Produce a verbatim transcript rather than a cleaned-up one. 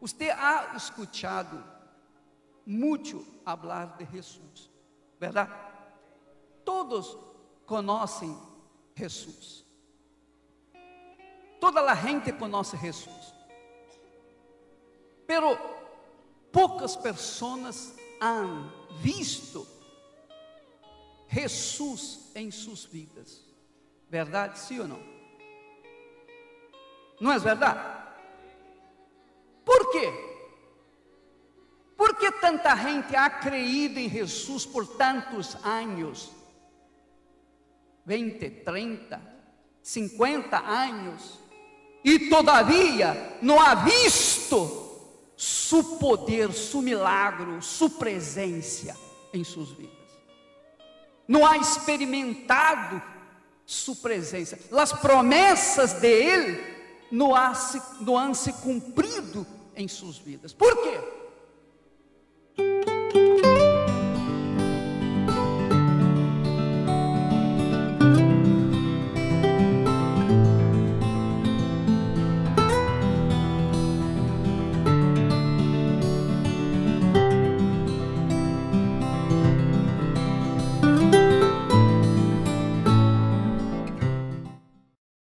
Usted ha escuchado mucho hablar de Jesús, ¿verdad? Todos conocen Jesús. Toda la gente conoce Jesús. Pero poucas pessoas han visto Jesús em suas vidas. Verdade, sim ou não? Não é verdade? Por quê? Por que tanta gente ha creído em Jesus por tantos anos? vinte, trinta, cincuenta anos. E todavia não ha visto su poder, su milagro, su presença em suas vidas. Não ha experimentado su presença. As promessas de Ele não, ha se, não han se cumprido em suas vidas. Por quê?